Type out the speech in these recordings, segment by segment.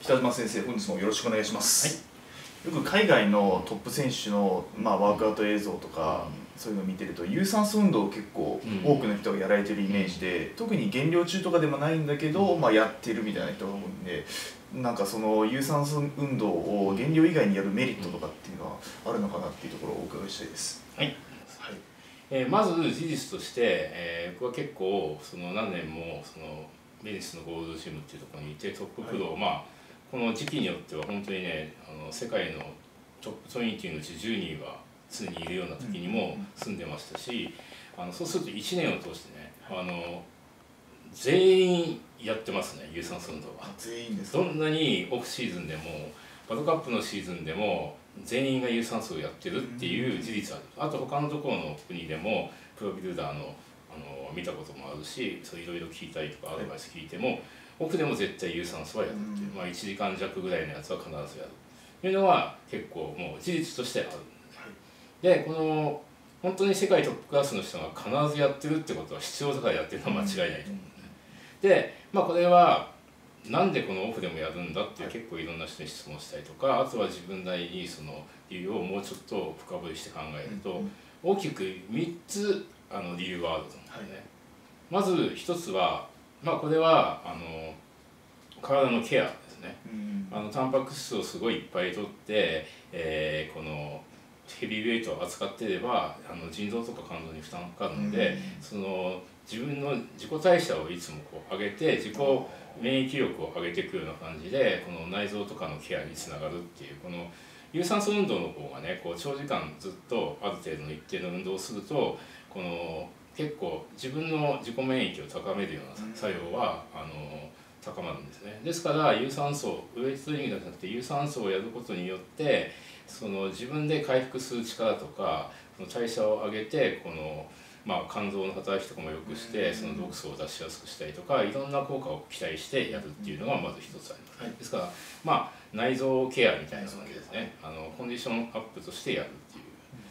北島先生、本日もよろしくお願いします。はい、よく海外のトップ選手の、ワークアウト映像とか、そういうのを見てると有酸素運動を結構多くの人がやられてるイメージで、特に減量中とかでもないんだけど、やってるみたいな人が多いんで、なんかその有酸素運動を減量以外にやるメリットとかっていうのはあるのかなっていうところをお伺いしたいです。 はい。まず事実として、僕は結構その何年もそのベニスのゴールドジムっていうところにいてトッププロ、この時期によっては本当にね、世界のトップ20のうち10人は常にいるような時にも住んでましたし、そうすると1年を通してね、全員やってますね、有酸素運動は。 全員ですどんなにオフシーズンでもワールドカップのシーズンでも全員が有酸素をやってるっていう事実はある。あと他のところの国でもプロビルダーの見たこともあるし、そういろいろ聞いたりとかアドバイス聞いても、オフでも絶対有酸素はやるっていう、1時間弱ぐらいのやつは必ずやるというのは結構もう事実としてある。でこの本当に世界トップクラスの人が必ずやってるってことは必要だからやってるのは間違いないと思うんで、でこれはなんでこのオフでもやるんだっていう結構いろんな人に質問したりとか、あとは自分なりにその理由をもうちょっと深掘りして考えると、大きく3つ理由があると思うんですね。まず1つは、これは体のケアですね。タンパク質をすごいいっぱいとって、このヘビーウェイトを扱っていれば腎臓とか肝臓に負担がかかるので、その自分の自己代謝をいつもこう上げて自己免疫力を上げていくような感じでこの内臓とかのケアにつながるっていう、この有酸素運動の方がね、こう長時間ずっとある程度の一定の運動をするとこの結構自分の自己免疫を高めるような作用は高まるんですね。ですから有酸素ウエイトトレーニングじゃなくて有酸素をやることによってその自分で回復する力とか代謝を上げてこの肝臓の働きとかも良くしてその毒素を出しやすくしたりとかいろんな効果を期待してやるっていうのがまず一つあります。ですから内臓ケアみたいな感じですね。コンディションアップとしてやるっていう。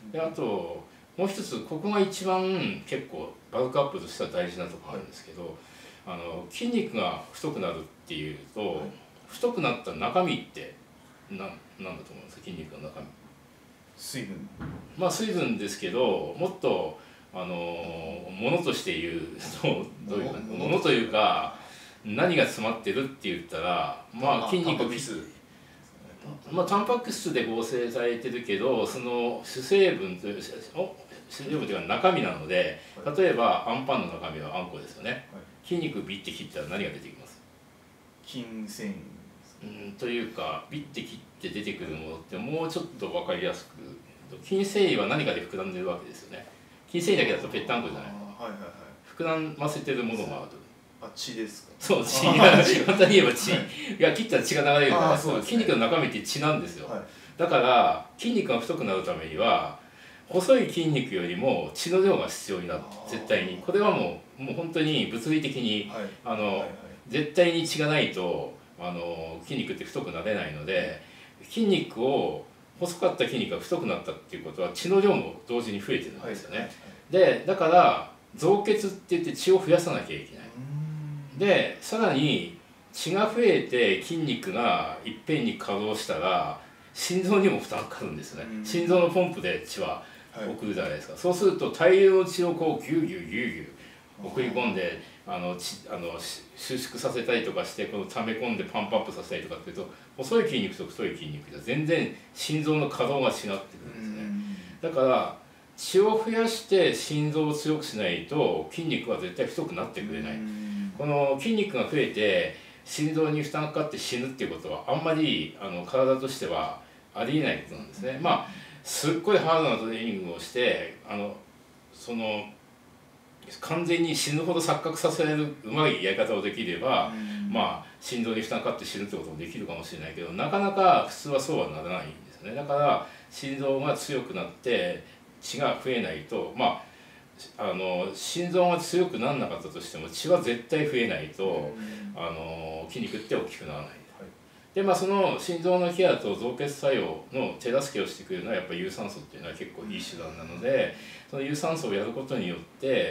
であともう一つここが一番結構バルクアップとしては大事なところなんですけど、筋肉が太くなるっていうと、太くなった中身ってなんだと思うんですか。筋肉の中身。 水分。 水分ですけど、もっとものとして言うとどういうかものというか何が詰まってるって言ったら筋肉タンパク質で合成されてるけどその主成分というか中身なので、例えばアンパンの中身はあんこですよね。筋肉ビッて切ったら何が出てきます？ 筋繊維というかビッて切って出てくるものってもうちょっと分かりやすく、筋繊維は何かで膨らんでるわけですよね。筋繊維だけだとぺったんこじゃない。膨らませてるものがある。 血ですか？ そう血簡単に言えば血。いや切ったら血が流れるから筋肉の中身って血なんですよ。だから筋肉が太くなるためには細い筋肉よりも血の量が必要になる。絶対にこれはもう本当に物理的に絶対に血がないと筋肉って太くなれないので、筋肉を細かった筋肉が太くなったっていうことは血の量も同時に増えてるんですよね。でだから造血って言って血を増やさなきゃいけない。でさらに血が増えて筋肉がいっぺんに稼働したら心臓にも負担かかるんですね。心臓のポンプで血は送るじゃないですか。そうすると大量の血をこうギュウギュウギュウギュウ送り込んで収縮させたりとかしてこの溜め込んでパンプアップさせたりとかっていうと、細い筋肉と太い筋肉じゃ全然心臓の稼働が違ってくるんですね。だから血を増やして心臓を強くしないと筋肉は絶対太くなってくれない。この筋肉が増えて心臓に負担がかかって死ぬっていうことはあんまり体としてはありえないことなんですね。すっごいハードなトレーニングをしてその完全に死ぬほど錯覚させられるうまいやり方をできれば心臓に負担かかって死ぬってこともできるかもしれないけど、なかなか普通はそうはならないんですね。だから心臓が強くなって血が増えないと心臓が強くならなかったとしても血は絶対増えないと筋肉って大きくならない。でその心臓のケアと造血作用の手助けをしてくれるのはやっぱり有酸素っていうのは結構いい手段なので、その有酸素をやることによって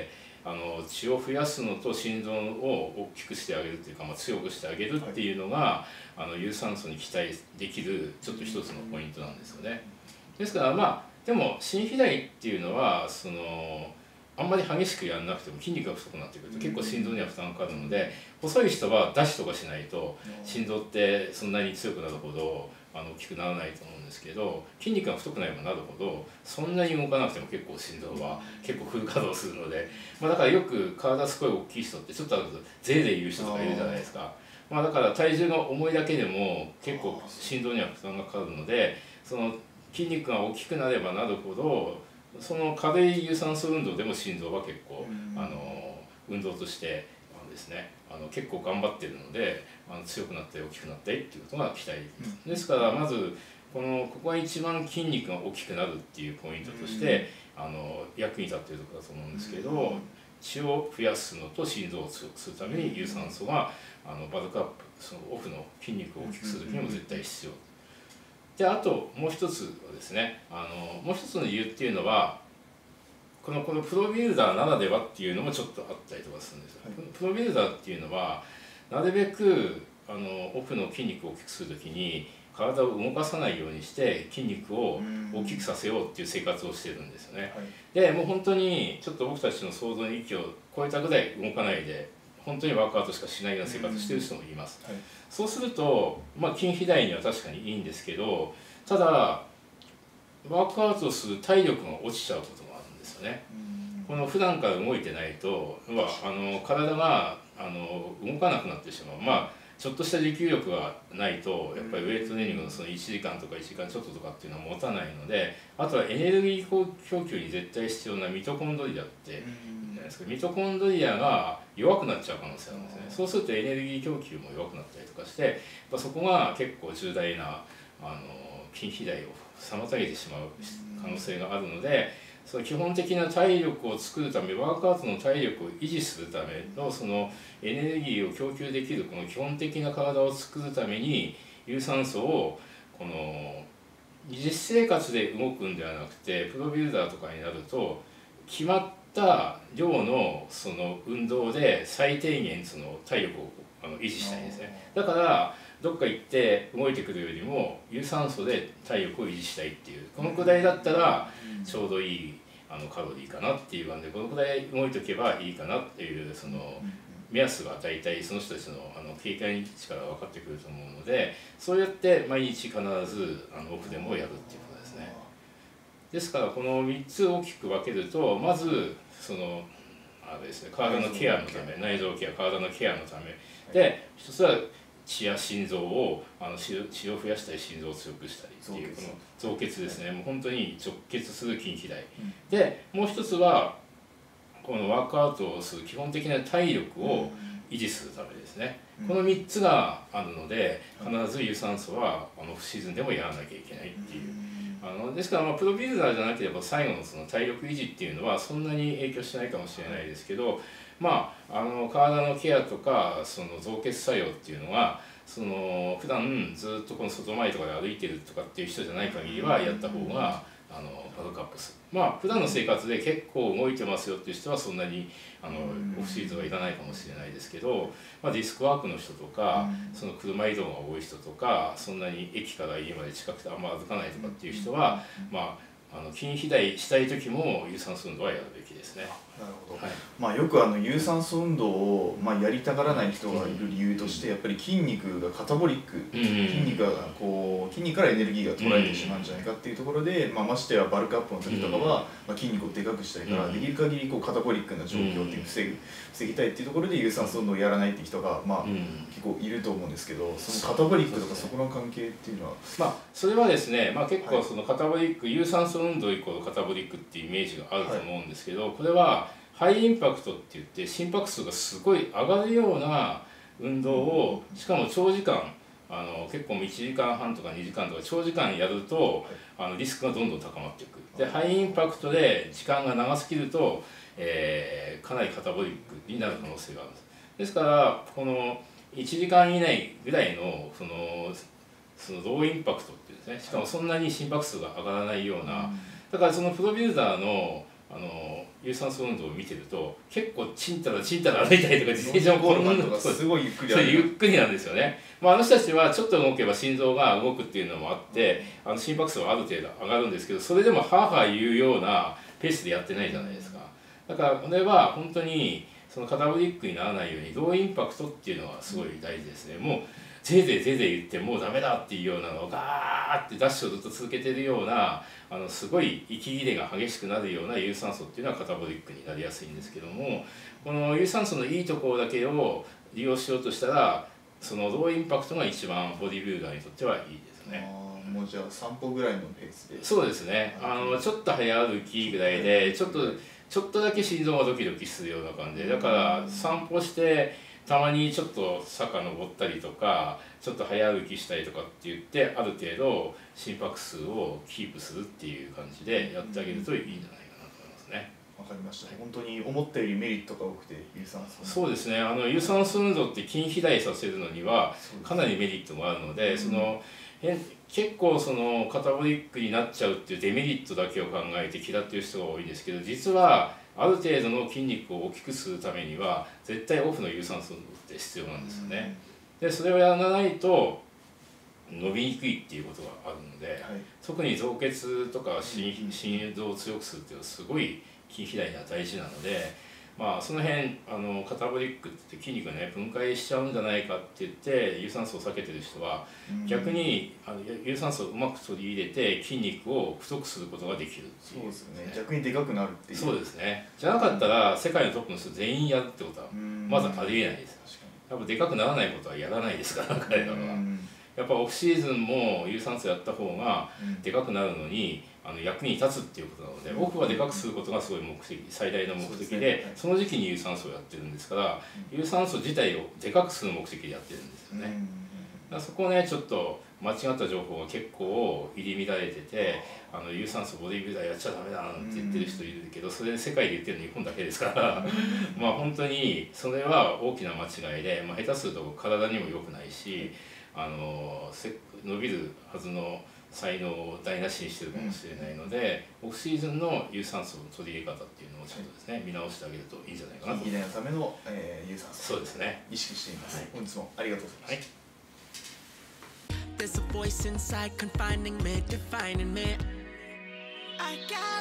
血を増やすのと心臓を大きくしてあげるっていうか、強くしてあげるっていうのが、有酸素に期待できるちょっと一つのポイントなんですよね。ですからでも心肥大っていうのはあんまり激しくやらなくても筋肉が太くなってくると結構心臓には負担がかかるので、細い人はダッシュとかしないと心臓ってそんなに強くなるほど大きくならないと思うんですけど、筋肉が太くなればなるほどそんなに動かなくても結構心臓は結構フル稼働するので、だからよく体すごい大きい人ってちょっとゼーゼー言う人とかいるじゃないですか。だから体重が重いだけでも結構心臓には負担がかかるので、その筋肉が大きくなればなるほどその軽い有酸素運動でも心臓は結構運動としてですね結構頑張ってるので強くなったり大きくなったりっていうことが期待ですから、まずここが一番筋肉が大きくなるっていうポイントとして役に立っているところだと思うんですけど、血を増やすのと心臓を強くするために有酸素がバルクアップそのオフの筋肉を大きくする時にも絶対必要。であともう一つはですねもう一つの理由っていうのはこのプロビルダーならではっていうのもちょっとあったりとかするんですよ。プロビルダーっていうのはなるべくオフの筋肉を大きくする時に体を動かさないようにして筋肉を大きくさせようっていう生活をしてるんですよね。でもう本当にちょっと僕たちの想像の域を超えたぐらい動かないで本当にワークアウトしかしないような生活をしてる人もいます。そうすると筋肥大には確かにいいんですけど、ただワークアウトする体力が落ちちゃうこともあるんですよね。この普段から動いてないと体が動かなくなってしまう。ちょっとした持久力がないとやっぱりウェイトトレーニングのその1時間とか1時間ちょっととかっていうのは持たないので、あとはエネルギー供給に絶対必要なミトコンドリアっているじゃないですか。ミトコンドリアが弱くなっちゃう可能性があるんですね。そうするとエネルギー供給も弱くなったりとかしてそこが結構重大な筋肥大を妨げてしまう可能性があるので、その基本的な体力を作るためワークアウトの体力を維持するためのそのエネルギーを供給できるこの基本的な体を作るために有酸素を実生活で動くんではなくてプロビルダーとかになると決まった量のその運動で最低限その体力を維持したいんですね。だからどっか行って動いてくるよりも有酸素で体力を維持したいっていうこのくらいだったらちょうどいいカロリーかなっていう感じでこのくらい動いとけばいいかなっていうその目安が大体その人たちの経験値から分かってくると思うので、そうやって毎日必ずオフでもやるっていうことですね。ですからこの3つ大きく分けるとまずそのですね、体のケアのため内臓ケア体のケアのためで一つは血や心臓を血を増やしたり心臓を強くしたりっていうこの造血ですね、もう本当に直結する筋肥大、でもう一つはこのワークアウトをする基本的な体力を維持するためですね、この3つがあるので必ず有酸素はオフシーズンでもやらなきゃいけないっていうですからプロビルダーじゃなければ最後のその体力維持っていうのはそんなに影響しないかもしれないですけど、体のケアとかその造血作用っていうのは普段ずっとこの外回りとかで歩いてるとかっていう人じゃない限りはやった方がバルクアップする。普段の生活で結構動いてますよっていう人はそんなにオフシーズンはいらないかもしれないですけど、ディスクワークの人とかその車移動が多い人とかそんなに駅から家まで近くてあんま歩かないとかっていう人は筋肥大したい時も有酸素運動はやるべきですね。 なるほど、よく有酸素運動をやりたがらない人がいる理由としてやっぱり筋肉がカタボリック、筋肉からエネルギーが取られてしまうんじゃないかっていうところで、ましてやバルクアップの時とかは、筋肉をでかくしたいから、できる限りカタボリックな状況っていう防ぎたいっていうところで有酸素運動をやらないっていう人が結構いると思うんですけど、そのカタボリックとかそこの関係っていうのはそれはですね、結構そのカタボリック、有酸素運動イコールカタボリックっていうイメージがあると思うんですけど、これはハイインパクトって言って心拍数がすごい上がるような運動をしかも長時間結構1時間半とか2時間とか長時間やるとリスクがどんどん高まっていく。でハイインパクトで時間が長すぎると、かなりカタボリックになる可能性があるんです。ですからこの1時間以内ぐらいのそのローインパクトっていうんですね、しかもそんなに心拍数が上がらないような、だからそのプロビルダーの有酸素運動を見てると結構ちんたらちんたら歩いたりとか自転車もゴールとかすごいゆっくりゆっくりなんですよね。あの人たちはちょっと動けば心臓が動くっていうのもあって心拍数はある程度上がるんですけど、それでもはあはあ言うようなペースでやってないじゃないですか。だからこれは本当にそのカタボリックにならないようにローインパクトっていうのはすごい大事ですね。もうぜいぜいぜいぜい言ってもうダメだっていうようなのをガーってダッシュをずっと続けてるようなすごい息切れが激しくなるような有酸素っていうのはカタボリックになりやすいんですけども、この有酸素のいいところだけを利用しようとしたらそのローインパクトが一番ボディビルダーにとってはいいですね。 もうじゃあ散歩ぐらいのペースで。 そうですね。ちょっと早歩きぐらいでちょっとだけ心臓がドキドキするような感じで、だから散歩してたまにちょっと坂登ったりとかちょっと早歩きしたりとかって言ってある程度心拍数をキープするっていう感じでやってあげるといいんじゃないかなと思いますね。 わかりました。本当に思ったよりメリットが多くて有酸素。 そうですね。有酸素運動って筋肥大させるのにはかなりメリットもあるので、結構そのカタボリックになっちゃうっていうデメリットだけを考えて嫌ってる人が多いんですけど、実はある程度の筋肉を大きくするためには絶対オフの有酸素運動って必要なんですよね。でそれをやらないと伸びにくいっていうことがあるので、特に造血とか心臓を強くするっていうのはすごい筋肥大には大事なので、その辺カタボリックって筋肉がね分解しちゃうんじゃないかって言って有酸素を避けてる人は逆に有酸素をうまく取り入れて筋肉を太くすることができるっていう。 そうですね。逆にでかくなるっていう。 そうですね。じゃなかったら世界のトップの人全員やるってことはまずありえないです。やっぱでかくならないことはやらないですから彼らは。やっぱオフシーズンも有酸素やった方がでかくなるのに役に立つっていうことなので、オフはでかくすることがすごい目的、最大の目的で、その時期に有酸素をやってるんですから、有酸素自体をでかくする目的でやってるんですよね。だからそこをねちょっと間違った情報が結構入り乱れてて、有酸素ボディビルダーやっちゃダメだなんて言ってる人いるけど、それ世界で言ってるの日本だけですから本当にそれは大きな間違いで、下手すると体にも良くないし、伸びるはずの才能を台無しにしてるかもしれないので、オフシーズンの有酸素の取り入れ方っていうのをちょっとですね見直してあげるといいんじゃないかなと。 筋肥大のための有酸素。 そうですね。 意識しています。本日もありがとうございました。 There's a voice inside confining me, defining me. I got